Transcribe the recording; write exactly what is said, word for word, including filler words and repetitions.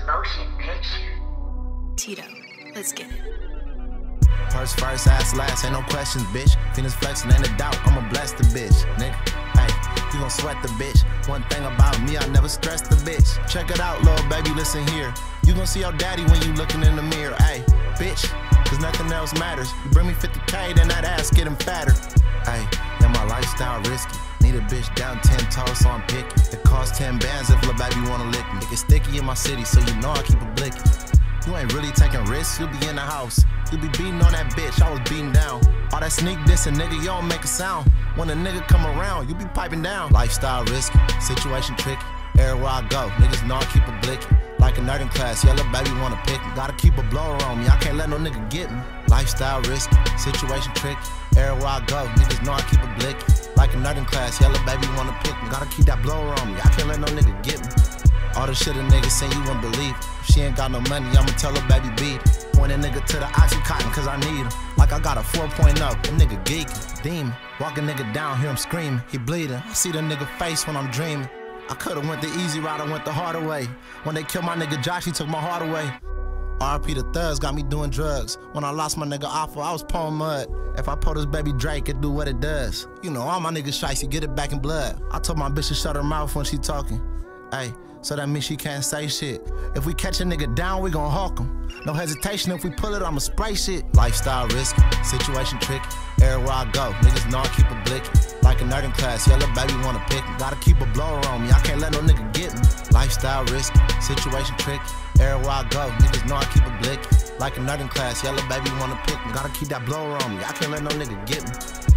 Motion picture. Tito, let's get it. Purse first, ass last, ain't no questions, bitch. Phoenix flexing, ain't a doubt, I'ma bless the bitch, nigga. Hey, you gon' sweat the bitch. One thing about me, I never stress the bitch. Check it out, little baby, listen here. You gon' see your daddy when you looking in the mirror, hey, bitch. Cause nothing else matters. You bring me fifty K, then that ass getting fatter. Hey, yeah, my lifestyle risky. Need a bitch down ten toes, so I'm picky. It costs ten bands if lil' baby wanna lick me. It get sticky in my city, so you know I keep a blicky. You ain't really taking risks, you be in the house. You be beating on that bitch, I was beating down. All that sneak dissing, nigga, you don't make a sound. When a nigga come around, you be piping down. Lifestyle risky, situation tricky. Everywhere I go, niggas know I keep a blicky. Like a nerd in class, yeah, little baby wanna pick me. Gotta keep a blower on me, I can't let no nigga get me. Lifestyle risky, situation tricky. Everywhere I go, niggas know I keep a blicky. Like a nerd in class, yeah, little baby wanna pick me. Gotta keep that blower on me, I can't let no nigga get me. All the shit a nigga say you wouldn't believe. If she ain't got no money, I'ma tell her baby beat it. Point a nigga to the Oxycontin cause I need him. Like I got a four point oh, a nigga geeking. Demon, walk a nigga down, hear him screaming. He bleeding, I see the nigga face when I'm dreaming. I could've went the easy route, I went the harder way. When they killed my nigga Josh, he took my heart away. R I P the thugs got me doing drugs. When I lost my nigga Alpha, I was pouring mud. If I pull this baby Drake, it do what it does. You know all my niggas shicey, get it back in blood. I told my bitch to shut her mouth when she talking. Ay, so that means she can't say shit. If we catch a nigga down, we gon' hawk him. No hesitation, if we pull it, I'ma spray shit. Lifestyle risky, situation tricky. Everywhere I go, niggas know I keep a blicky. Like a nerd in class, yeah, little baby wanna pick me. Gotta keep a blower on me, I can't let no nigga get me. Lifestyle risky, situation tricky. Everywhere I go, niggas know I keep a blicky. Like a nerd in class, yeah, little baby wanna pick me. Gotta keep that blower on me, I can't let no nigga get me.